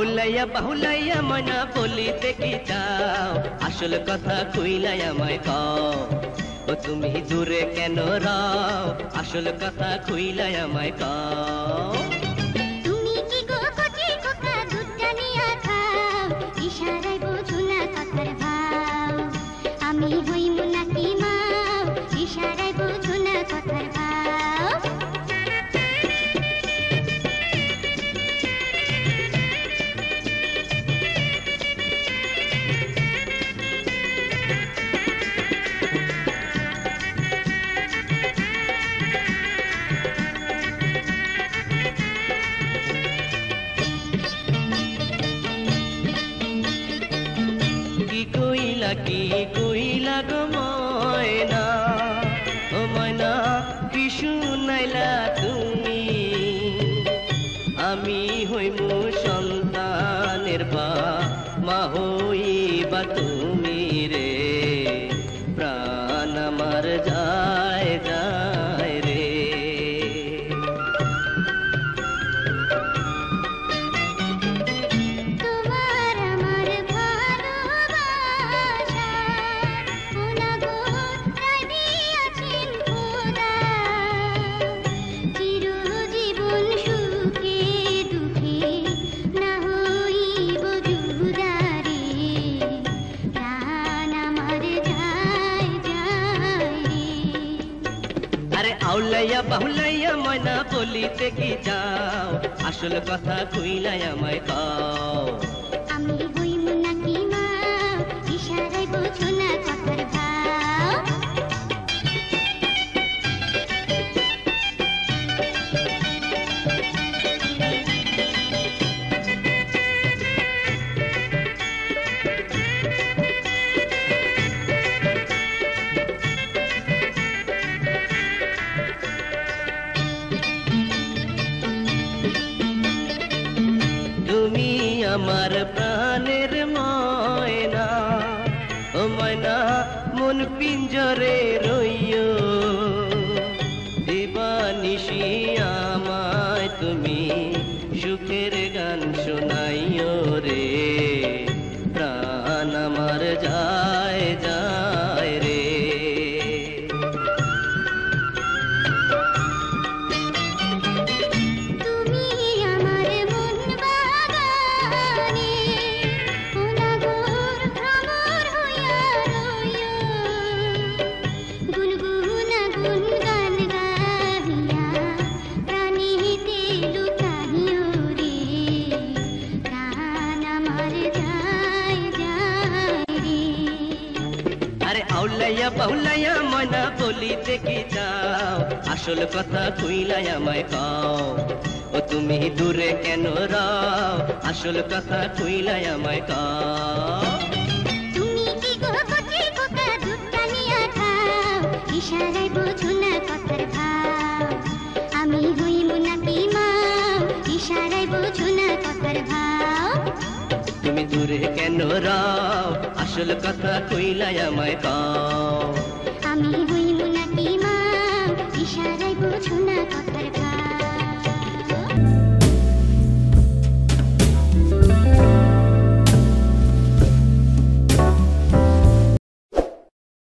আউলাইয়া বাহুলাইয়া ময়না বলিতে কি চাও, আসল কথা কইলাই আমায় কও। ও তুমি দূরে কেন রাও, আসল কথা কইলাই আমায় কও। তুমি কি গো কচি খোকা দুধ টানিয়া খাও, ইশারায় বোঝো না কথার ভাও। আমি হইমু নাকি মাও, ইশারায় বোঝো না কথার ভাও। কি কইলা গো ময়না, ও ময়না কি শুনাইলা তুমি। আমি হইমু সন্তানের মা হইবা তুমি রে, প্রাণ আমার যায় যায় রে। আউলাইয়া বাহুলাইয়া ময়না বলিতে কি যাও, আসল কথা কইলাই আমায় কও। আমি হইমু নাকি মাও, ইশারায় বোঝো না কথার ভাও। আমার প্রাণের ময়না, ও ময়না মন পিঞ্জরে রইও, দিবানিশি আমায় তুমি সুখের গান শোনাইও রে, প্রাণ আমার যায় যায় রে। আউলাইয়া বাহুলাইয়া ময়না বলিতে কি যাও, আসল কথা কইলাই আমায় কও। ও তুমি দূরে কেন রাও, আসল কথা কইলাই আমায় কও। তুমি কি গো কচি খোকা দুধ টানিয়া খাও, ইশারায় বোঝো না কথার ভাও। আমি হইমু নাকি মাও, ইশারায় বোঝো না কথার ভাও। তুমি দূরে কেন রাও, আসল কথা কইলাই আমায় কও।